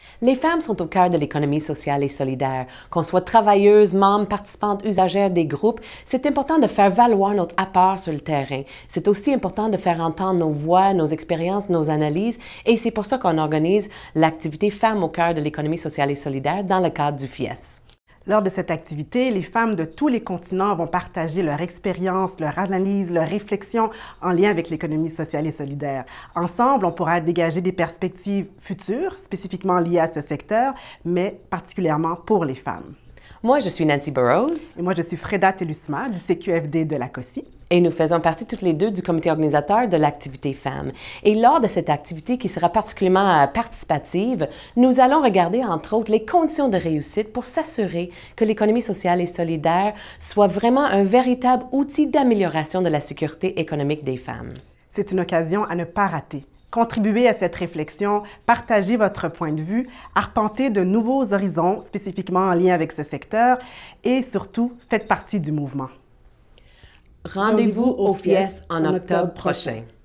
Les femmes sont au cœur de l'économie sociale et solidaire. Qu'on soit travailleuses, membres, participantes, usagères des groupes, c'est important de faire valoir notre apport sur le terrain. C'est aussi important de faire entendre nos voix, nos expériences, nos analyses, et c'est pour ça qu'on organise l'activité Femmes au cœur de l'économie sociale et solidaire dans le cadre du FIESS. Lors de cette activité, les femmes de tous les continents vont partager leur expérience, leur analyse, leurs réflexions en lien avec l'économie sociale et solidaire. Ensemble, on pourra dégager des perspectives futures, spécifiquement liées à ce secteur, mais particulièrement pour les femmes. Moi, je suis Burrows. Et moi, je suis Freda Thelusma du CQFD de la COSI. Et nous faisons partie toutes les deux du comité organisateur de l'activité Femmes. Et lors de cette activité qui sera particulièrement participative, nous allons regarder entre autres les conditions de réussite pour s'assurer que l'économie sociale et solidaire soit vraiment un véritable outil d'amélioration de la sécurité économique des femmes. C'est une occasion à ne pas rater. Contribuez à cette réflexion, partagez votre point de vue, arpentez de nouveaux horizons spécifiquement en lien avec ce secteur et surtout, faites partie du mouvement. Rendez-vous au FIESS en octobre prochain.